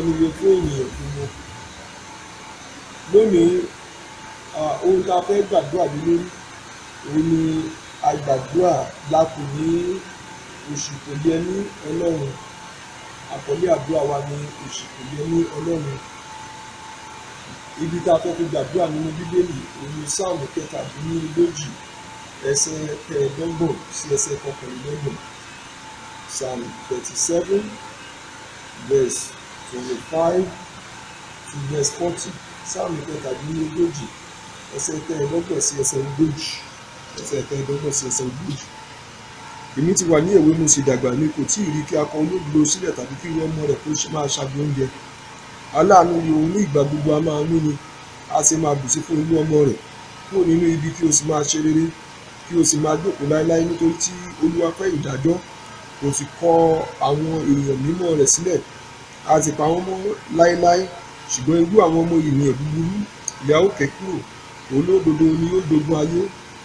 iyebíye fún ènìyàn gbogbo. Lónìí ohun tá a fẹ́ gbàdúrà lé lórí òun ni a gbàdúrà lápò ní oṣù kò yẹ ní Ọlọ́run. Àkọlé àdúrà wa ni oṣù kò yẹ ní Ọlọ́run. Ibi tá a fẹ́ fi gbàdúrà nínú Bíbélì òun ni Sáàmù 37 ẹsẹ̀ 25 sí ẹsẹ̀ 29. Psalm 37 verse 25 to verse 40. Sáàmù 37 ẹsẹ̀ 25 sí ẹsẹ̀ 30. Ẹsẹ̀ 25 sí ẹsẹ̀ 30. Èmi ti wà ní èwe mo sì dàgbà, mi kò tí ì rí kí a kọ olódodo sílẹ̀ tàbí kí irú ọmọ rẹ̀ kó máa ṣagbe oúnjẹ. Aláàánú ni òun, ní ìgbà gbogbo a máa mú ni, a sì máa bùsí fún irú ọmọ rẹ̀. Kúrò nínú ibi kí o sì máa ṣe rere, kí o sì máa jókòó láéláé, nítorí tí Olúwa fẹ́ ìdájọ́, kò sì kọ àwọn èèyàn mímọ́ rẹ̀ sílẹ̀. A ti pa wọ́n mọ́ láéláé, ṣùgbọ́n irú àwọn ọmọ ènìyàn búburú ìyà ó ké kúrò. Olódodo ni yóò jogún ayé,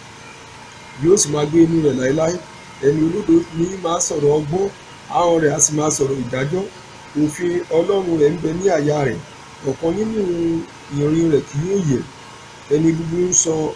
yóò sì máa gbé inú rẹ̀ láéláé. Ẹni olódodo ni máa sọ̀rọ̀ ọgbọ́n, ahọ́n rẹ̀ á sì máa sọ̀rọ̀ ìdájọ́. Òfin Ọlọ́run rẹ̀ ń bẹ ní àyà rẹ̀, ọ̀kan nínú ìrìn rẹ̀ kì yóò yẹ̀. Ẹni búburú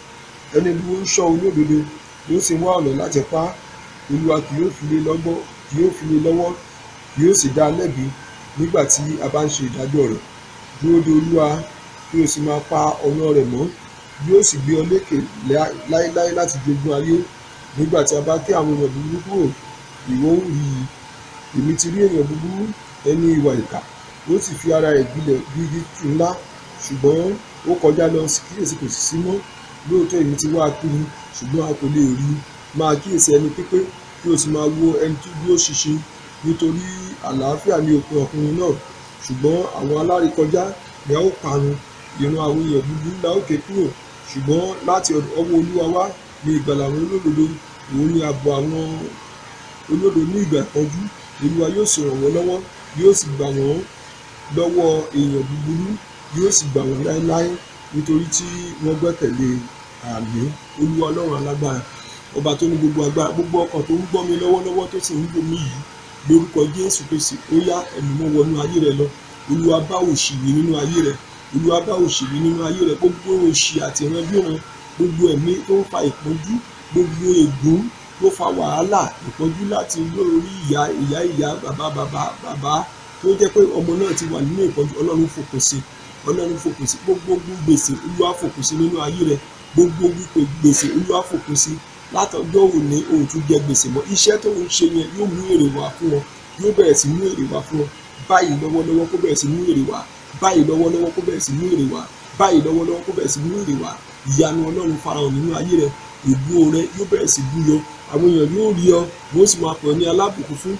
ń ṣọ́ olódodo, yóò sì wá ọ̀nà láti pa á. Olúwa kì yóò fi lé lọ́wọ́, kì yóò sì dá a lẹ́bi nígbà tí a bá ń ṣe ìdájọ́ rẹ̀. Dúró de Olúwa kí o sì máa pa ọ̀nà rẹ̀ mọ́, yóò sì gbé ọ lékè láéláé láti jogún ayé. Nígbà tí a bá ké àwọn èèyàn búburú kúrò, ìwọ ó rí i. Èmi ti rí èèyàn búburú, ẹni ìwà ìkà, ó sì fi ara rẹ̀ gbilẹ̀ bí igi ńlá, ṣùgbọ́n ó kọjá lọ, kíyèsí kò sì sí mọ́. Lóòótọ́ èmi ti wá a kiri, ṣùgbọ́n a kò lè rí i. Máa kíyèsí ẹni pípé, kí o sì máa wo ẹni tó dúró ṣinṣin, nítorí àlàáfíà ni òpin ọkùnrin náà. Ṣùgbọ́n àwọn alárékọjá ni a ó parun, ìran àwọn èèyàn búburú la ó ké kúrò. Ṣùgbọ́n láti ọwọ́ Olúwa wá ni ìgbàlà àwọn olódodo, òun ni ààbò àwọn olódodo ní ìgbà ìpọ́njú. Olúwa yóò sì ràn wọ́n lọ́wọ́, yóò sì gbà wọ́n lọ́wọ́ èèyàn búburú, yóò sì gbà wọ́n láéláé, nítorí tí wọ́n gbẹ́kẹ̀lé. Àmín. Olúwa Ọlọ́run alágbára, ọba tó ní gbogbo agbára, gbogbo ọkàn tó ń gbọ́ mi lọ́wọ́lọ́wọ́ tó sì ń gbọ́ mi yìí, lórúkọ Jésù Kristi, ó yá ẹ̀mí mọ́ wọnú ayé rẹ lọ. Olúwa bá òṣì wí nínú ayé rẹ, Olúwa bá òṣì wí nínú ayé rẹ. Gbogbo òṣì àti ìrandíran, gbogbo ẹ̀mí tó ń fa ìpọ́njú, gbogbo ègún tó fa wàhálà ìpọ́njú láti lórí ìyá bàbá tó jẹ́ pé ọmọ náà ti wà nínú ìpọ́njú, Ọlọ́run fòpin sí, Ọlọ́run fòpin sí. Gbogbo gbèsè Olúwa fòpin sí nínú ayé rẹ, gbogbo gbèsè Olúwa fòpin sí. Látọjọ́ òní o ò tún jẹ gbèsè mọ́. Iṣẹ́ tó ń ṣe yẹn yóò mú èrè wá fún wọn, yóò bẹ̀rẹ̀ sí mú èrè wá fún wọn. Báyìí lọ́wọ́lọ́wọ́ kó bẹ̀rẹ̀ sí mú èrè wá, báyìí lọ́wọ́lọ́wọ́ kó bẹ̀rẹ̀ sí mú èrè wá, báyìí lọ́wọ́lọ́wọ́ kó bẹ̀rẹ̀ sí mú èrè wá. Ìyanu Ọlọ́run farahàn nínú ayé rẹ, ògo rẹ yóò bẹ̀rẹ̀ sí búyọ. Àwọn èèyàn yóò rí ọ, wọ́n sì máa pè ọ́ ní alábùkún fún.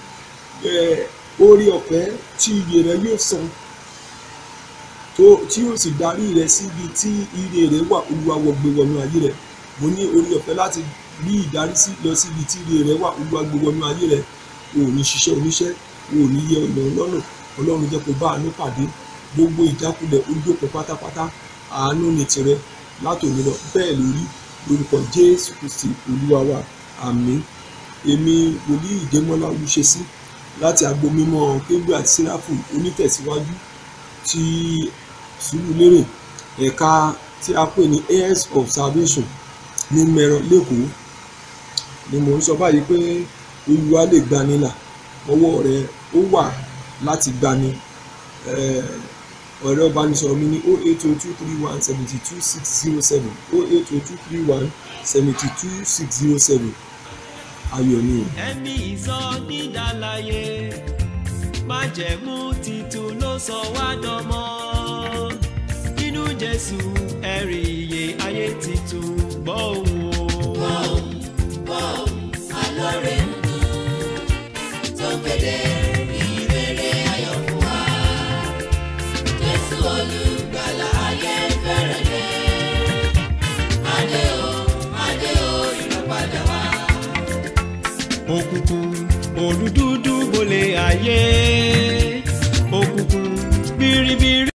Oore ọ̀fẹ́ tí ire rẹ yóò san, tí yóò sì darí rẹ síbi tí ire rẹ wà. Olúwa gbé wọnú ayé rẹ. Mo ní oore ọ̀fẹ́ láti rí ìdarí lọ síbi tí ire rẹ wà. Olúwa gbé wọnú ayé rẹ. O ò ní ṣiṣẹ́ oníṣẹ́, o ò ní yẹ ọ̀nà lọ́nà. Ọlọ́run jẹ́ kó bá àánú pàdé. Gbogbo ìjákulẹ̀ ó dópin pátápátá. Àánú ni tirẹ̀ látòní lọ. Bẹ́ẹ̀ lórí, lórúkọ Jésù Kristi Olúwa wa. Àmín. Èmi wòlíì Ìdẹ́mọ́lá Olúṣesí láti agbo mímọ́ Kérúbù àti Séráfù onítẹ̀síwájú ti Sùúrùlérè, ẹ̀ka tí a pè ní Heirs of Salvation ní Mẹ́ran lẹ́kọ̀ọ́, ni mò ń sọ báyìí pé Olúwa lè gbani là, ọwọ́ rẹ̀ ó wà láti gbani. Ẹ̀rọ ìbánisọ̀rọ̀ mi ní 08023172607, 08023172607. Ayọ̀ ni. Ẹni ìsọ nídàláyé, májẹ̀mú titun ló sọ wá dọmọ. Nínú Jésù ẹ̀rí iye ayé titun. Gbọ́ ohùn alóore ń dún tó kéde ìrere ayọ̀ fún wa. Jésù olùgbàlà ayé fẹ́rẹ̀ dé. Adé o ìràpadà wá. Òkùnkùn olùdúdú bolẹ̀ ayé.